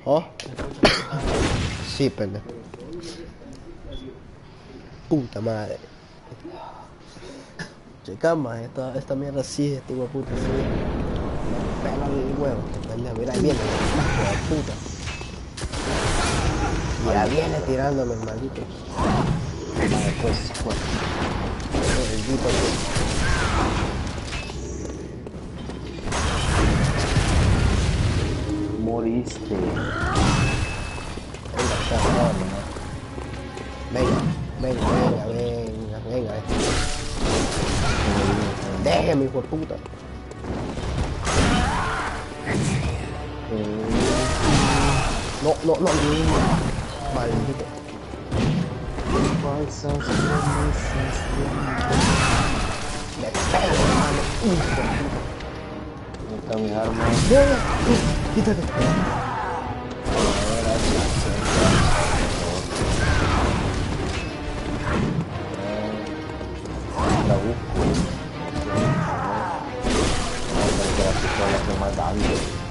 ¿Oh? Sí, pendejo. Puta madre. Checa más, esta mierda sí, este hijo de puta, sí. Pega el huevo, pendejo. Mira, ahí viene, hijo de puta. Ya viene tirándome el maldito. Pues, Maldito. moriste. Venga. Déjeme, hijo de puta. No. Maldito. Falsas promesas de Me pega, hermano. ¿Dónde están mis armas? Quítate. La busco. La pistola que más daño.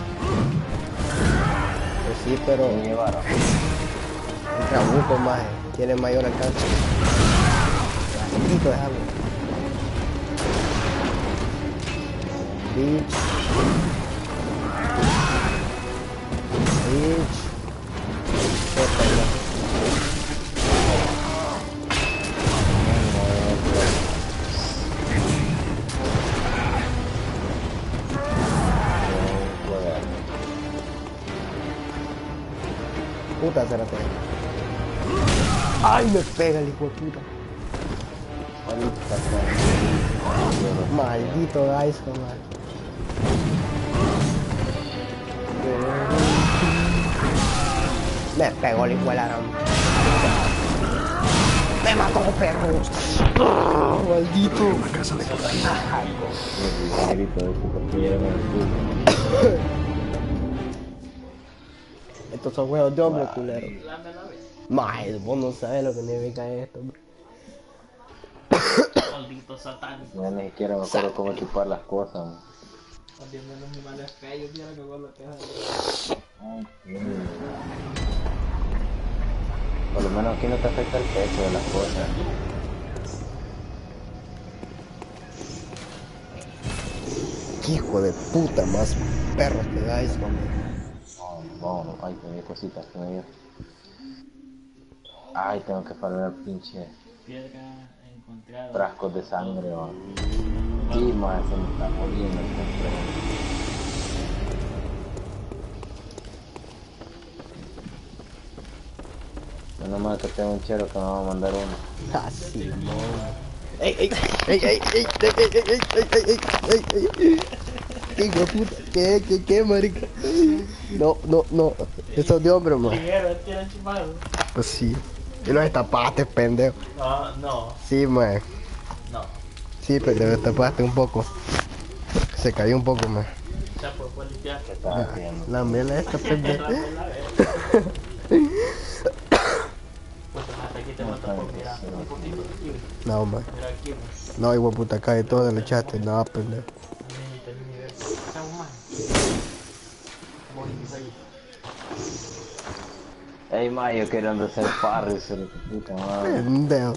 Pues sí, pero Me llevaron. el trabuco más tiene mayor alcance. Maldito es algo. Bitch. Puta, cérate. Ay, me pega el hijo de puta. Maldito Gaisco, man. Me pegó el hijo de la gran. Me mató, perro. Maldito. Una casa de El grito de puta que llevan en el Estos son juegos de hombre, culero. Mae, vos no sabes lo que significa esto, bro. Maldito satánico. Ya ni siquiera me acuerdo cómo equipar las cosas. Man. También de los animales feos, mira que vos lo que haces. Por lo menos aquí no te afecta el peso de las cosas. Qué hijo de puta más perros que dais, hombre. No, ay, tenía cositas que me dio. Ay, tengo que farmear pinche Piedra encontrada. frascos de sangre, man. Sí, man, se me está muriendo el complejo. Menos mal que tengo un chero que me va a mandar uno. Así, no. ¡Ey! ¡Qué hijo de puta! ¿Qué, marica? No. Eso es de hombre, man. Primero, tiene chimado. Pues sí. Y lo destapaste, pendejo. No. Sí, man. No. Sí, pendejo, destapaste un poco. Se cayó un poco, man. Ya por limpiar. ¿Qué estás haciendo? La mela esta, pendejo. Pues hasta aquí te mato por mirar un poquito de aquí. No, man. Mira aquí, No, hijo de puta, cae todo, le echaste. No, pendejo. Ey, ma, yo queriendo hacer parry, se lo puta madre. Pendejo.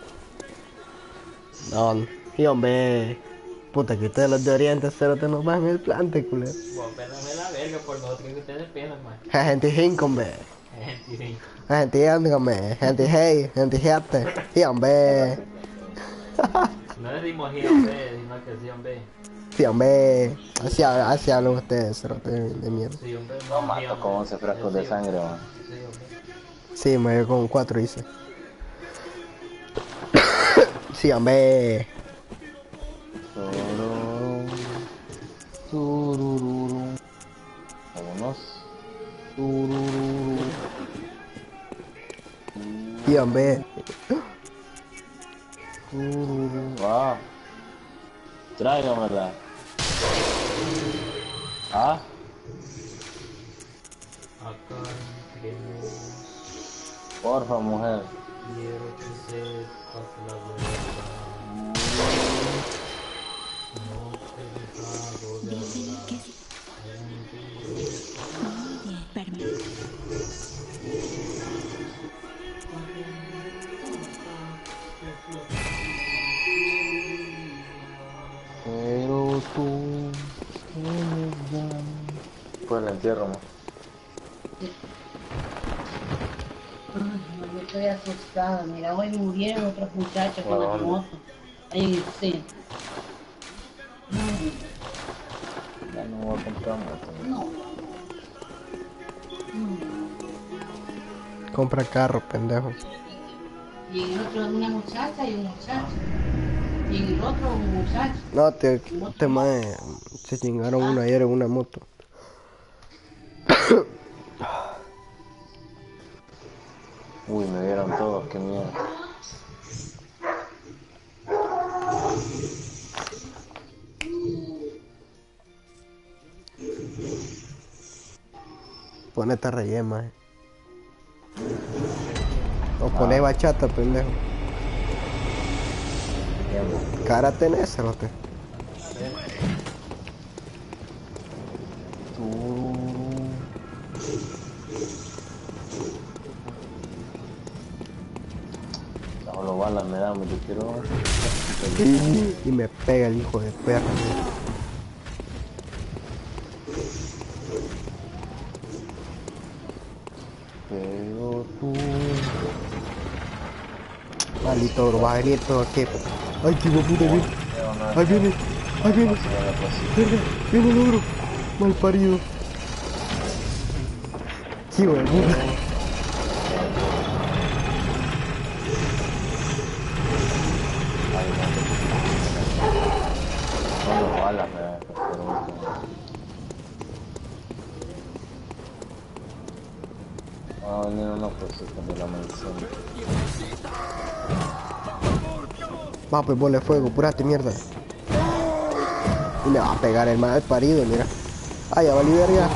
No, y hombre. Puta, que ustedes los de Oriente cero te nos van en el plante, culero. Vos péname la verga por nosotros que ustedes penan, man. Gente hinco, hombre. Gente, Gente ando, hombre. Gente hey, gente jate. Y hombre. no decimos sí, hombre, sino que sí, hombre. Sí, hombre. Así hablan ustedes, cero de mierda. Sí, hombre, No sí, mato hombre. con 11 frascos de sangre, man. Sí, hombre. Sí, me dio con 4 hice. Sí, hombre. Turururum. Vámonos. Turururum. Sí, hombre. Turururum. Ah. Tráigamela. Ah. Acá tenemos Porfa, mujer. quiero que sepas la verdad. No te he dejado de hablar. Permíteme. el entierro, man. Ay, yo estoy asustada. Mira, hoy murieron otros muchachos con las motos. Ahí sí. Ya no voy a comprar moto. No. Compra carro, pendejo. Y en el otro una muchacha y un muchacho. Y en el otro un muchacho. No, te mae, se chingaron uno ayer en una moto. Uy, me dieron todos, qué mierda. Ponete rellena, O poné bachata, pendejo. Cara tenés, cerote. Solo balas me dan, yo quiero... Y me pega el hijo de perra. Pero tú... Maldito, bro, va a venir todo aquí. Ay, qué puta viene. Ahí viene, ahí viene. Verga, viene el ogro. Mal parido. Qué hijo de puta. Solo balas me dan, pero... Va a venir unos cositas de la mansión. Va, pues bola de fuego, purate mierda. Y le va a pegar el mal parido, mira. Ay, ya valió verga.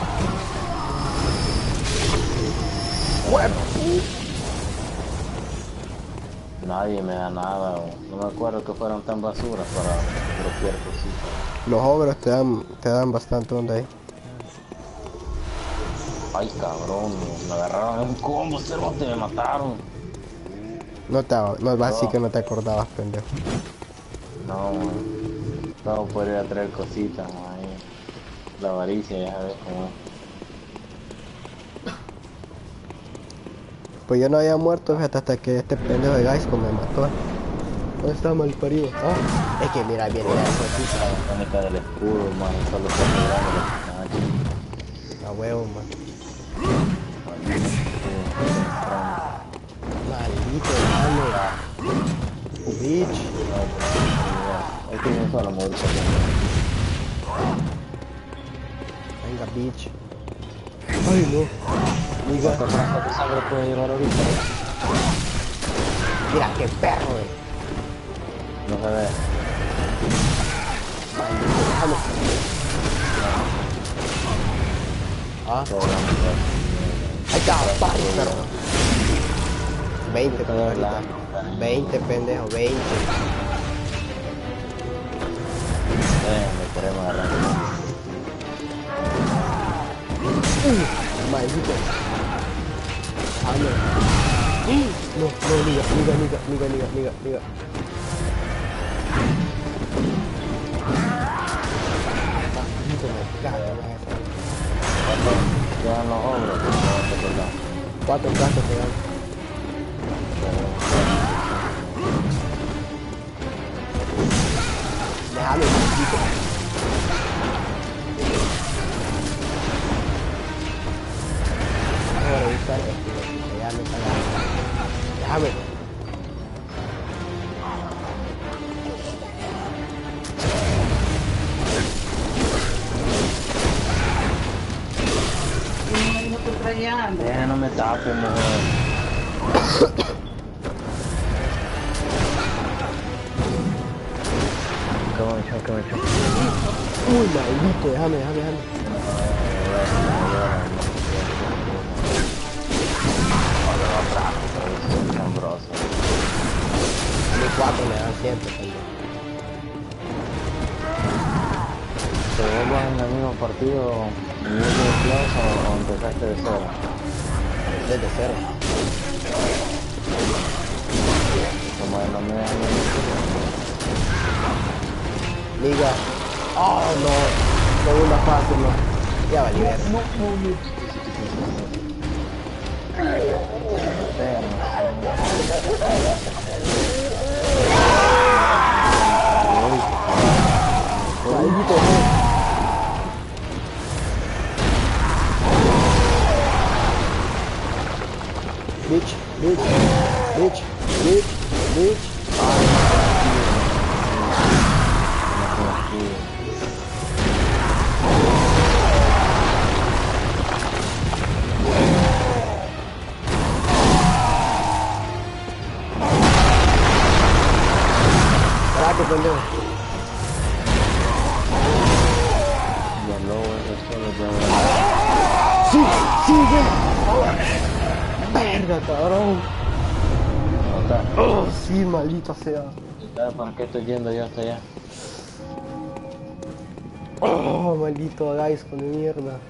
Nadie me da nada, no me acuerdo que fueran tan basuras para cualquier cosita. Los ogros te dan bastante onda ahí. Ay, cabrón, me agarraron en un combo, cerote, me mataron. No va así que no te acordabas, pendejo. No, man. No podría traer cositas, man. La avaricia, ya sabes cómo es. Pues yo no había muerto, fíjate, hasta que este pendejo de Gaisco me mató. ¿Dónde está mal parido? Ah, es que mira, viene La mecánica del escudo, man, solo se a huevo, man. Maldito, dale. Bitch. Hay que ir a la muerte. Venga, bitch. Ay, no. Diga. ¿Cuánta sangre puede llevar ahorita? Mira, qué perro, No se ve. Maldito, déjame. Ah, ahí está, pari, perro. 20, pendejo. 20, pendejo, 20. Me queremos agarrar. Maldito. No, niga. Maldito, me cago en eso. Quedan los hombres, 4 casas te dan. Déjame, maldito. Voy a revisar esto, que ya me está ganando. Déjame. No te traía. no me tapes, mujer. ¿Qué me echó? Uy, maldito, déjame. A mí 4 me dan siempre, pendejo. ¿Te vuelvas en el mismo partido en el mismo plazo o empezaste de cero? Desde cero. Como de no me dan Liga. Oh, no. Segunda fase, no. Ya valió ver. Maldito no. Bitch, bitch, bitch, bitch, bitch. Caraca, pendejo. Sí, sí, verga, cabrón. Oh, sí, maldita sea. ¿Sabes por qué estoy yendo yo hasta allá? Oh, maldito guys con mierda.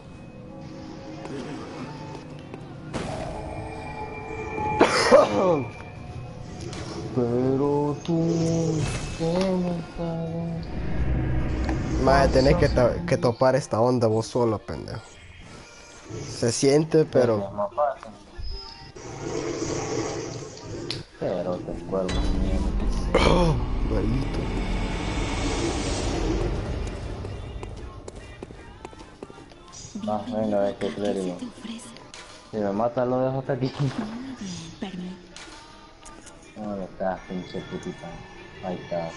Pero tú, ¿cómo sabes? Madre, tenés que topar esta onda vos solo, pendejo. Se siente, Es pero... más fácil. Pero te cuervo, mierda. Oh, maldito. Ah, venga, ve que clérigo. Si me mata lo dejo hasta aquí. ¿Dónde estás, pinche putita? Ahí estás.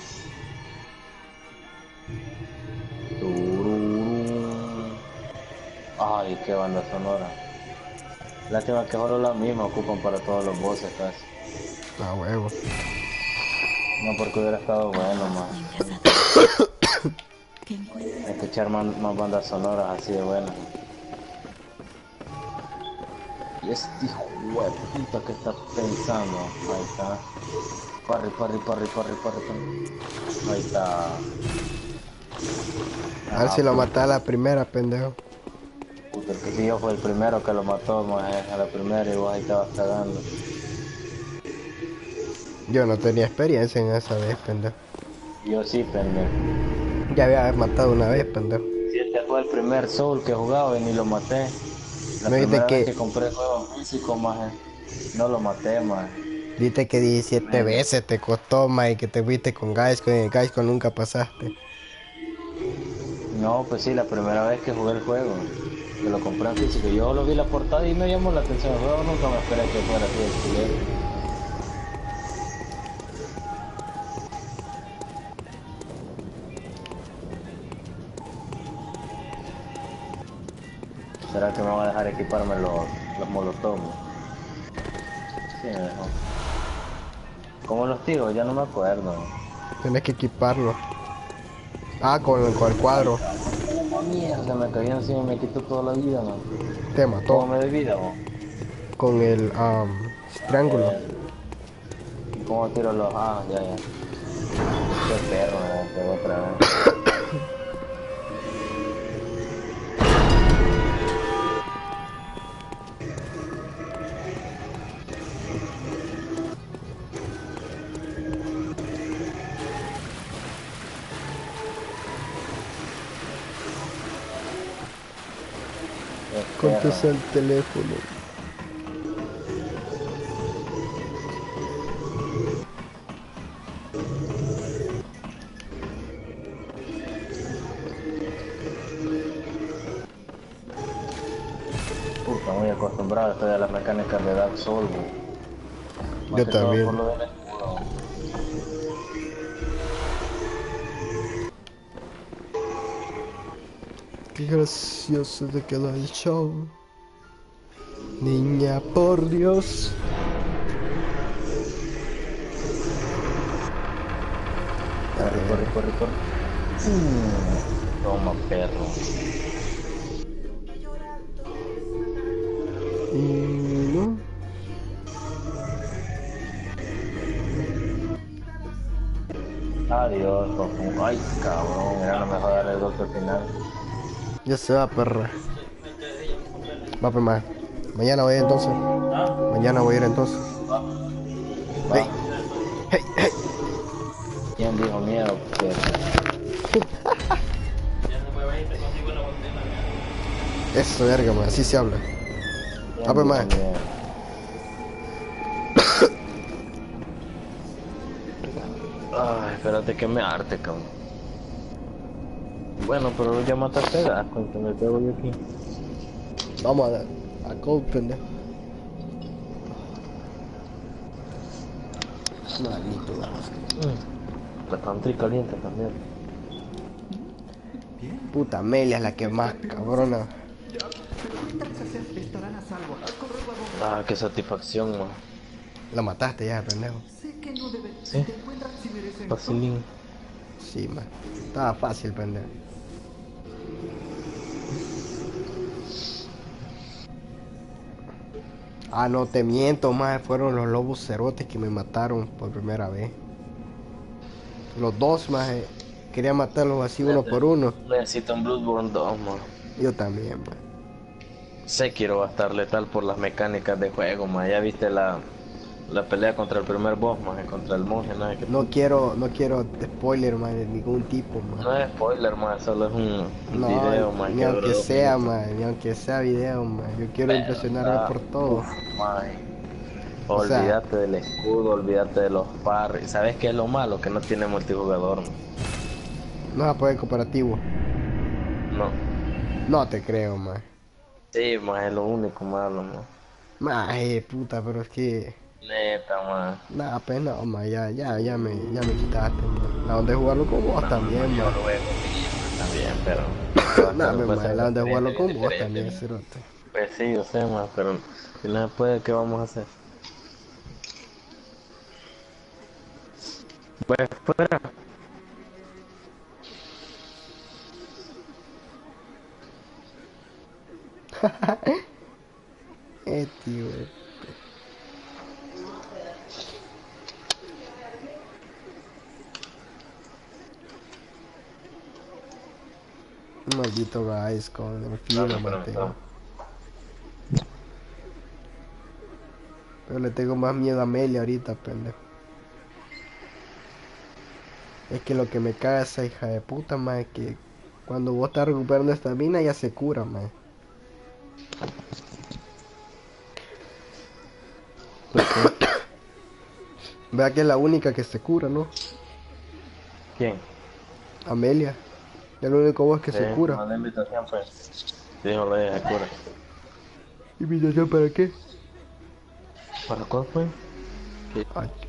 Tururú. Ay, qué banda sonora. Lástima que solo la misma ocupan para todos los bosses casi. Ah, huevo. No porque hubiera estado bueno más. Escuchar más bandas sonoras así de buenas. Y este hijo de puta que está pensando. Ahí está. Parry. Ahí está. A ver si lo Puta. mata a la primera, pendejo. Puta, que si yo fue el primero que lo mató, maje, a la primera y vos ahí estabas cagando. Yo no tenía experiencia en esa vez, pendejo. Yo sí, pendejo. Ya había matado una vez, pendejo. Si este fue el primer Soul que jugaba y ni lo maté. La No viste primera vez que... que compré el juego físico, maje, no lo maté, maje. Viste que 17 veces te costó, ma, y que te fuiste con Gaisco y en Gaisco nunca pasaste. No, pues sí, la primera vez que jugué el juego, que lo compré en físico, yo lo vi la portada y me llamó la atención el juego, nunca me esperé que fuera así de culero. ¿Será que me va a dejar equiparme los molotov? Sí, me dejó. ¿Cómo los tiro? Ya no me acuerdo. Tenés que equiparlo. Ah, con el cuadro. Mierda, me cayó encima y me quitó toda la vida, man. Te ¿Cómo mató. me de vida, man? Con el triángulo. ¿Cómo tiro los...? Ah, ya. Qué perro, me pegó otra vez. Qué perro. Contesta el teléfono. Puta, muy acostumbrado estoy a las mecánicas de Dark Souls, man. Más Yo que todo también. por lo del escudo. Qué gracioso te quedó el show. Niña, por Dios. Corre. Toma, perro. No. Adiós, papu. Ay, cabrón, era lo mejor darle el golpe final. Ya se va, perra. Va, pues, más. Mañana voy a ir entonces. Mañana voy a ir entonces. Va. Hey. ¿Quién dijo miedo? Perro. Ya no me vayas a contigo la botella. Eso, verga, man, así se habla. Ah, pues, man. Ay, espérate que me arte, cabrón. Bueno, pero ya mataste a gas, cuando me pego yo aquí. Vamos a dar. A code, pendejo. Maldito gas. La country caliente también. Puta Amelia es la que más cabrona. Ah, qué satisfacción, man. La mataste ya, pendejo. Sí, facilín. Sí, man. Estaba fácil, pendejo. Ah, no te miento, más fueron los lobos cerotes que me mataron por primera vez. Los dos, más quería matarlos así uno por uno. Necesito un Bloodborne 2, man. Yo también, man. Sekiro va a estar letal por las mecánicas de juego, man. Ya viste la pelea contra el primer boss, man, contra el monje, ¿no? No quiero spoiler, man, de ningún tipo, man. No es spoiler, man, solo es un No, video, man. ni aunque sea, man, ni aunque sea video, man. Yo quiero impresionarme por todo. O sea, Olvídate del escudo, olvídate de los parries. ¿Sabes qué es lo malo? Que no tiene multijugador, man. no se puede cooperativo. No. No te creo, man. Sí, man, es lo único malo, man. Puta, pero es que... Neta, man. Nada, pues no, man, ya me quitaste, man. La onda de jugarlo con vos también, Yo man. luego también, pero... Nada, Pero, man, la onda de jugarlo con vos diferente, también, man. cerote. Pues sí, yo sé, man, pero si no se puede, ¿qué vamos a hacer? Pues fuera. Tío, maldito guys, con el filo, No, man, no. Pero le tengo más miedo a Amelia ahorita, pendejo. Es que lo que me caga esa hija de puta, man, es que cuando vos estás recuperando esta mina ya se cura, man. Vea que es la única que se cura, ¿no? ¿Quién? Amelia. Es lo único vos que se cura. Mandé invitación, pues. Dijo la hija, cura. ¿Invitación para qué? ¿Para cuál fue? Ah,